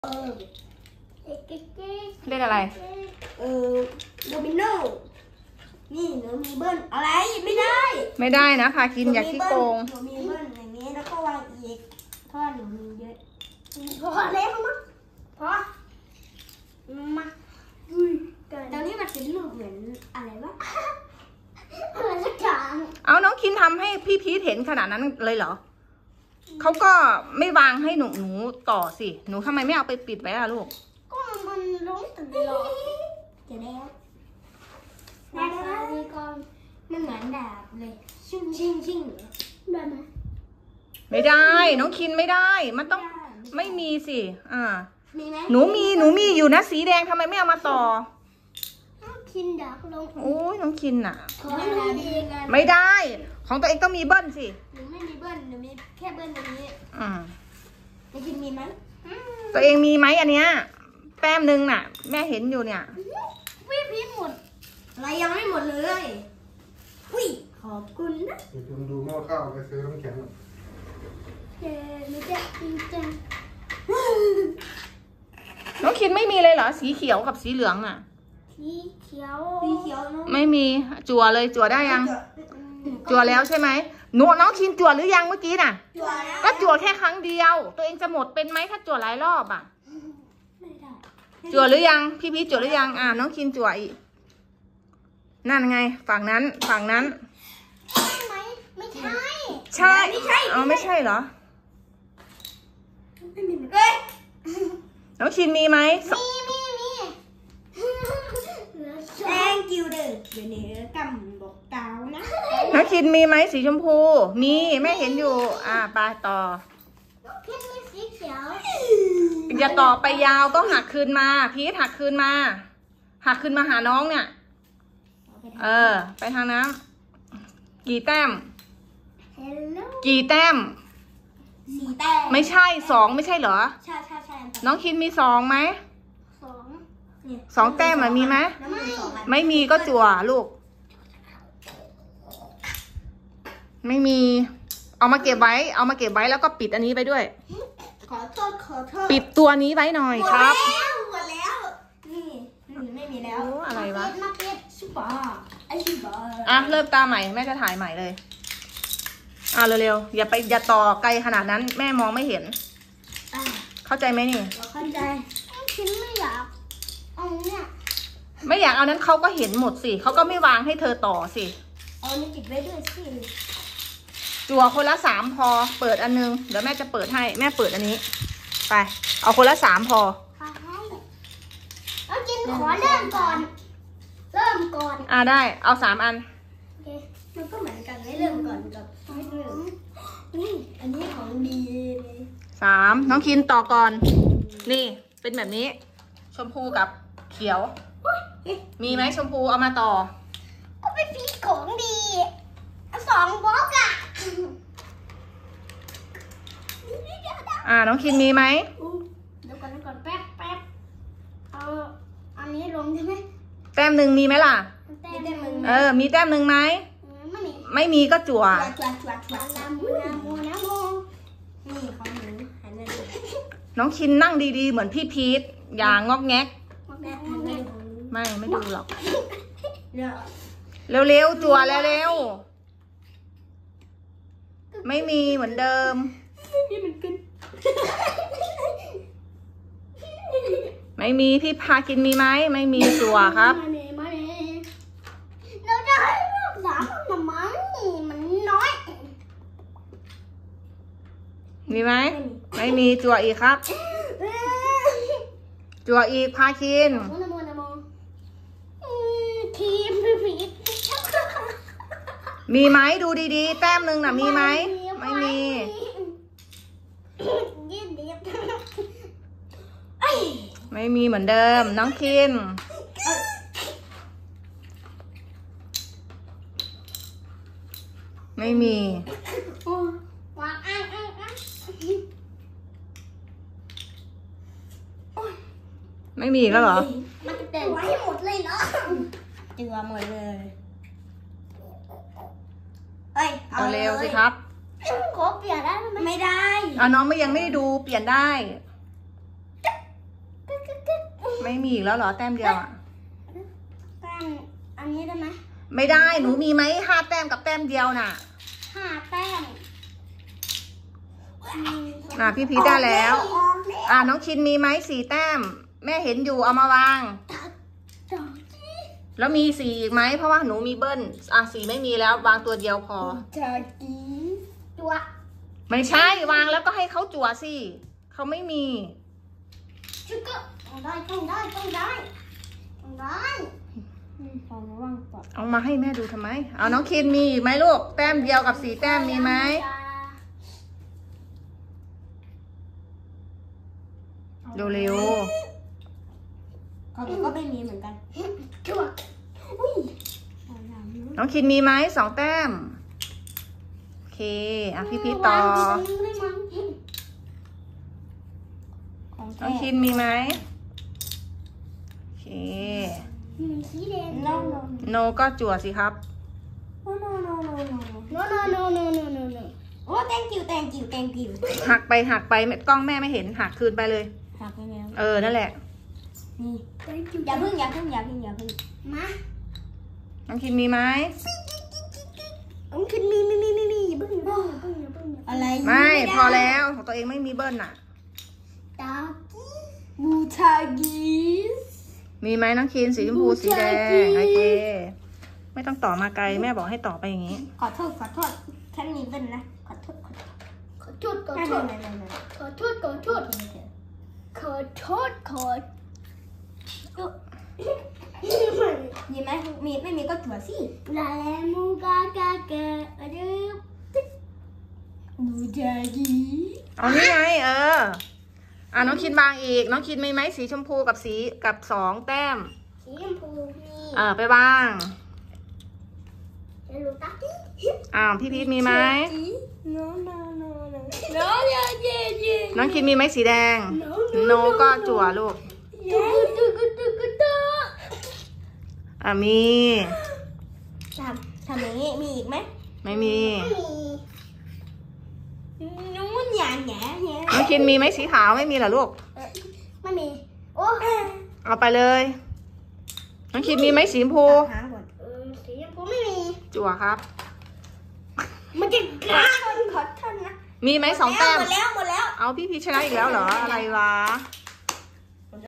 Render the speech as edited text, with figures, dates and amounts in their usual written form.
เล่นอะไรโดมิโนนี่หนูมีเบิ้ลอะไรไม่ได้นะพากินอย่าขี้โกงหนูมีเบิ้ลอย่างนี้แล้วก็วางอีกเพราะหนูมีเยอะพอแล้วมั้งพอมาตอนนี้มันเป็นรูปเหมือนอะไรวะเหมือนสักอย่างเอาน้องคินทำให้พี่พีทเห็นขนาดนั้นเลยเหรอเขาก็ไม่วางให้หนูต่อสิหนูทำไมไม่เอาไปปิดไว้ล่ะลูกก็มันร้องตลอดจะแล้วนี่ก็มันเหมือนดาบเลยชิ่งได้ไหมไม่ได้น้องคินไม่ได้มันต้องไม่มีสิมีไหมหนูมีอยู่นะสีแดงทำไมไม่เอามาต่อคินดาบลงโอ้ยน้องคินน่ะไม่ได้ของตัวเองต้องมีเบิ้ลสิหนูไม่มีเบิ้ลหนูมีแค่เบิ้ลตรงนี้น้องคินมีไหมตัวเองมีไหมอันเนี้ยแต้มนึงน่ะแม่เห็นอยู่เนี่ยพี่พีทหมดอะไรยังไม่หมดเลยอุ้ยขอบคุณนะเดี๋ยวคุณดูหม้อข้าวไปซื้อน้ำแข็งไม่ได้จริงจังน้องคินไม่มีเลยเหรอสีเขียวกับสีเหลืองอ่ะสีเขียวไม่มีจั่วเลยจั่วได้ยังจั่วแล้วใช่ไหมน้องคินจั่วหรือยังเมื่อกี้น่ะก็จั่วแค่ครั้งเดียวตัวเองจะหมดเป็นไหมถ้าจั่วหลายรอบอ่ะจั่วหรือยังพี่จั่วหรือยังน้องคินจั่วอีกนั่นไงฝั่งนั้นใช่ไหมไม่ใช่ใช่ไม่ใช่เหรอน้องคินมีไหมมีthank you เด้อเดี๋ยวนี้กำบอกกาวนะน้องคินมีไหมสีชมพูมีแม่เห็นอยู่ไปต่อพี่มีสีเขียวอย่าต่อไปยาวก็หักคืนมาพีทหักคืนมาหาน้องเนี่ยไปทางน้ำกี่แต้มกี่แต้ม 4 แต้มไม่ใช่2ไม่ใช่เหรอใช่น้องคินมี2ไหม2แต้มมีไหมไม่มีก็จั่วลูกไม่มีเอามาเก็บไว้แล้วก็ปิดอันนี้ไปด้วยขอโทษปิดตัวนี้ไว้หน่อยครับหมดแล้วนี่ไม่มีแล้วอะไรวะมาปิดซุปเปอร์เริ่มตาใหม่แม่จะถ่ายใหม่เลยเร็วๆอย่าต่อไกลขนาดนั้นแม่มองไม่เห็นเข้าใจไหมนี่เข้าใจคิดไม่อยากเอาเนี่ยไม่อยากเอานั้นเขาก็เห็นหมดสิเขาก็ไม่วางให้เธอต่อสิเอานี่ติดไว้ด้วยสิจั่วคนละ3พอเปิดอันนึงเดี๋ยวแม่จะเปิดให้แม่เปิดอันนี้ไปเอาคนละ3พอเอากินขอเริ่มก่อนได้เอา3อันมันก็เหมือนกันไม่เริ่มก่อนกับไม่เริ่มอันนี้ของดีเลย 3น้องคินต่อก่อนนี่เป็นแบบนี้ชมพูกับเขียวมีไหมชมพูเอามาต่อก็เป็นฟีของดี2 บล็อกน้องคินมีไหมเดี๋ยวก่อนแป๊บเอาอันนี้ลงใช่ไหมแต้ม1มีไหมล่ะมีแต้ม1ไหมไม่มีก็จั่วน้ำนี่ของหนูน้องคินนั่งดีๆเหมือนพี่พีทอย่างงอกแงกไม่ดูหรอกเร็วๆจั่วเร็วๆไม่มีเหมือนเดิมไม่มีพี่พากินมีไหมไม่มีจั่วครับเราจะให้ลูก3มันน้อยมีไหมไม่มีจั่วอีกครับจั่วอีกพาคินมีไหมดูดีๆแต้ม1น่ะมีไหมไม่มีไม่มีเหมือนเดิมน้องคินไม่มีไม่มีแล้วเหรอมันจะเต็มไว้หมดเลยเนาะจือหมดเลยเอาเร็วสิครับขอเปลี่ยนได้ไหมไม่ได้น้องยังไม่ได้ดูเปลี่ยนได้ไม่มีอีกแล้วเหรอแต้มเดียวอ่ะแต้มอันนี้ได้ไหมไม่ได้หนูมีไหม5 แต้มกับแต้มเดียวน่ะ 5 แต้มพี่พีชได้แล้วออกแล้วน้องชินมีไหม4 แต้ม แม่เห็นอยู่เอามาวาง แล้วมี4อีกไหมเพราะว่าหนูมีเบิ้ล4ไม่มีแล้ววางตัวเดียวพอจากีจัวไม่ใช่วางแล้วก็ให้เขาจั่วสิเขาไม่มีชุกก็ต้องได้พอมาว่างก่อนเอามาให้แม่ดูทำไมเอาน้องคินมีอีกไหมลูกแต้มเดียวกับ4 แต้มมีไหมเร็วเขาก็ไม่มีเหมือนกันจัวอุ้ยๆน้องคินมีไหม2 แต้มโอเคพี่พีชต่อน้องคินมีไหมโอเคสีแดงโนก็จั่วสิครับ noโอ้ thank you หักไปกล้องแม่ไม่เห็นหักคืนไปเลยหักไปแล้วนั่นแหละนี่อย่าพึ่งมาน้องคินมีไหมน้องคินมีอย่าพึ่งอะไรไม่พอแล้วของตัวเองไม่มีเบิ้ลน่ะตากี้บูชากีสมีไหมน้องคินสีชมพูสีแดงโอเคไม่ต้องต่อมาไกลแม่บอกให้ต่อไปอย่างนี้ขอโทษแค่นี้เป็นนะขอโทษมีไหมมีไม่มีก็จั่วสิลาเลมูกากาเกะดูบูชากีเอานี่ไงน้องคินบางอีกน้องคินมีไหมสีชมพูกับ2 แต้มสีชมพูมีไปบ้างลูตากี้พี่พีชมีไหม no น้องคินมีไหมสีแดง โนก็จั่วลูกมีทำอย่างนี้มีอีกไหมไม่มีนู้นหยาแหน่น้องคินมีไหมสีขาวไม่มีเหรอลูกไม่มีโอ้เอาไปเลย น้องคินมีไหมสีชมพูหาก่อนสีชมพูไม่มีจั่วครับมันจะกล้าขอโทษนะมีไหม2 แต้มหมดแล้วเอาพี่พีชชนะอีกแล้วเหรออะไรวะ